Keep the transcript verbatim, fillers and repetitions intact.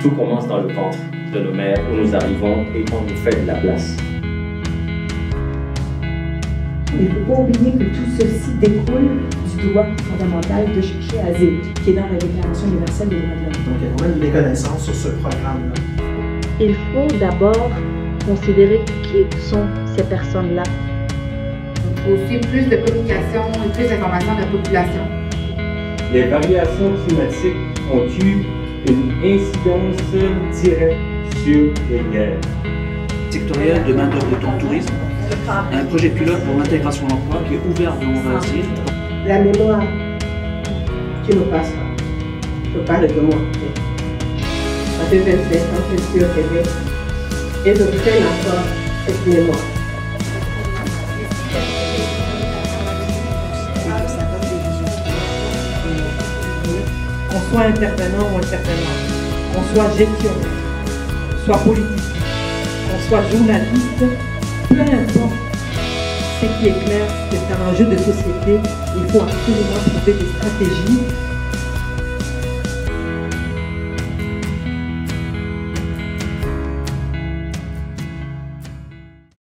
Tout commence dans le ventre de nos mères où nous arrivons et on nous fait de la place. Il ne faut pas oublier que tout ceci découle du droit fondamental de chercher asile, qui est dans la Déclaration universelle des droits de l'homme. Donc il y a quand même une méconnaissance sur ce programme-là. Il faut d'abord considérer qui sont ces personnes-là. Il faut aussi plus de communication et plus d'information de la population. Les variations climatiques ont eu une incidence directe sur les guerres. Sectoriel de main-d'œuvre de temps de tourisme, un projet pilote pour l'intégration de l'emploi qui est ouvert de mon asile. La mémoire qui nous passe pas. Je parle de moi. Ça fait vingt-cinq ans que je suis au Québec et je traîne encore cette mémoire. Qu'on soit intervenant ou intervenant, qu'on soit gestionnaire, soit politique, qu'on soit journaliste, peu importe, ce qui est clair, c'est un enjeu de société. Il faut absolument trouver des stratégies